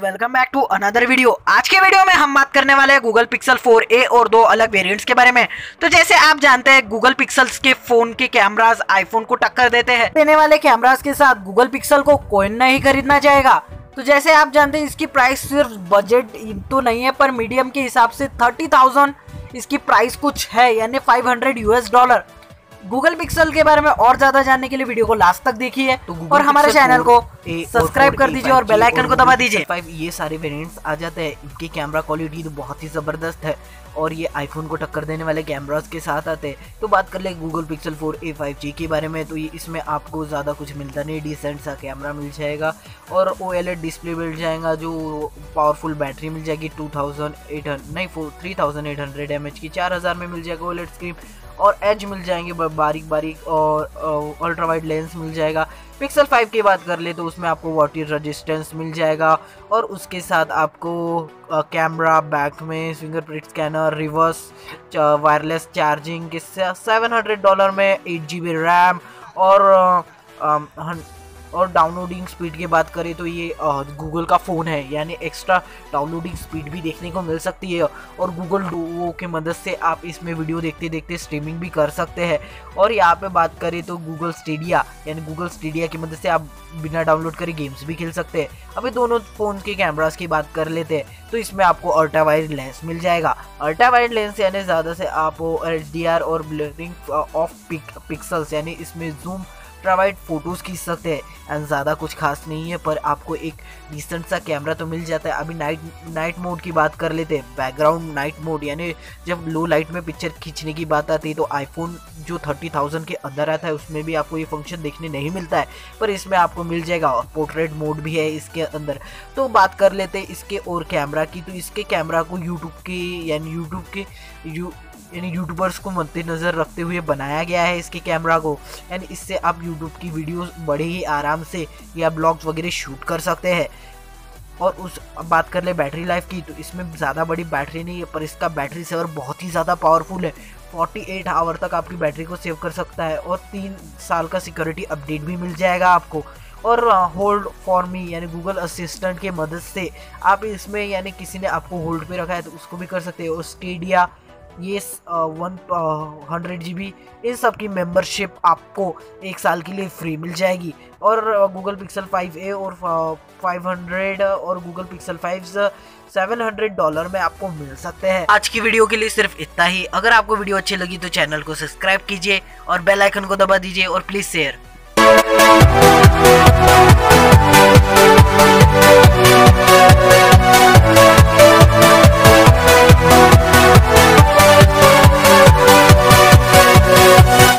Welcome back to another video. आज के video में हम बात करने वाले हैं गूगल पिक्सल 4a और दो अलग वेरिएंट्स के बारे में। तो जैसे आप जानते हैं गूगल पिक्सल्स के फोन के कैमरास आईफोन को टक्कर देते हैं। देने वाले कैमरास के साथ गूगल पिक्सल को कोई नहीं खरीदना चाहेगा। तो जैसे आप जानते हैं इसकी प्राइस सिर्फ बजट तो नहीं है, पर मीडियम के हिसाब से 30,000 इसकी प्राइस कुछ है, यानी $500। गूगल पिक्सल के बारे में और ज्यादा जानने के लिए वीडियो को लास्ट तक देखिए और हमारे चैनल को सब्सक्राइब कर दीजिए और बेल आइकन को दबा दीजिए। ये सारे वेरिएंट्स आ जाते हैं। इनकी कैमरा क्वालिटी तो बहुत ही ज़बरदस्त है और ये आईफोन को टक्कर देने वाले कैमरास के साथ आते हैं। तो बात कर ले गूगल पिक्सल 4a 5G के बारे में, तो ये इसमें आपको ज़्यादा कुछ मिलता नहीं, डिसेंट सा कैमरा मिल जाएगा और OLED डिस्प्ले मिल जाएगा, जो पावरफुल बैटरी मिल जाएगी 3800 mAh की 4000 में मिल जाएगा OLED स्क्रीन और एज मिल जाएंगे बारीक बारीक और अल्ट्रा वाइड लेंस मिल जाएगा। पिक्सल 5 की बात कर ले तो उसमें आपको वाटर रेजिस्टेंस मिल जाएगा और उसके साथ आपको कैमरा, बैक में fingerprint scanner, reverse wireless charging के $700 में 8GB रैम और डाउनलोडिंग स्पीड की बात करें तो ये गूगल का फ़ोन है, यानी एक्स्ट्रा डाउनलोडिंग स्पीड भी देखने को मिल सकती है और गूगल डुओ की मदद से आप इसमें वीडियो देखते देखते स्ट्रीमिंग भी कर सकते हैं। और यहाँ पे बात करें तो गूगल स्टेडिया की मदद से आप बिना डाउनलोड करे गेम्स भी खेल सकते हैं। अभी दोनों फ़ोन के कैमरास की बात कर लेते हैं तो इसमें आपको अल्ट्रा वाइड लेंस मिल जाएगा। अल्ट्रा वाइड लेंस यानी ज़्यादा से आप HDR और ब्लरिंग ऑफ पिक्सल्स यानी इसमें जूम वाइड फोटोज़ खींच सकते हैं एंड ज़्यादा कुछ खास नहीं है, पर आपको एक डिसेंट सा कैमरा तो मिल जाता है। अभी नाइट मोड की बात कर लेते हैं। बैकग्राउंड नाइट मोड यानी जब लो लाइट में पिक्चर खींचने की बात आती है तो आईफोन जो 30,000 के अंदर आता है उसमें भी आपको ये फंक्शन देखने नहीं मिलता है, पर इसमें आपको मिल जाएगा और पोर्ट्रेट मोड भी है इसके अंदर। तो बात कर लेते हैं इसके और कैमरा की, तो इसके कैमरा को यानी यूट्यूबर्स को मद्देनज़र रखते हुए बनाया गया है इसके कैमरा को, यानी इससे आप यूट्यूब की वीडियोस बड़े ही आराम से या ब्लॉग्स वगैरह शूट कर सकते हैं। और बात कर ले बैटरी लाइफ की, तो इसमें ज़्यादा बड़ी बैटरी नहीं है, पर इसका बैटरी सेवर बहुत ही ज़्यादा पावरफुल है। 48 आवर तक आपकी बैटरी को सेव कर सकता है और 3 साल का सिक्योरिटी अपडेट भी मिल जाएगा आपको। और होल्ड फॉर मी यानी गूगल असिस्टेंट की मदद से आप इसमें, यानी किसी ने आपको होल्ड पे रखा है तो उसको भी कर सकते हो। और स्टेडिया ये 100GB इन सब की मेंबरशिप आपको 1 साल के लिए फ्री मिल जाएगी। और गूगल पिक्सल 5a और 500 और गूगल पिक्सल 5 $700 में आपको मिल सकते हैं। आज की वीडियो के लिए सिर्फ इतना ही। अगर आपको वीडियो अच्छी लगी तो चैनल को सब्सक्राइब कीजिए और बेल आइकन को दबा दीजिए और प्लीज़ शेयर।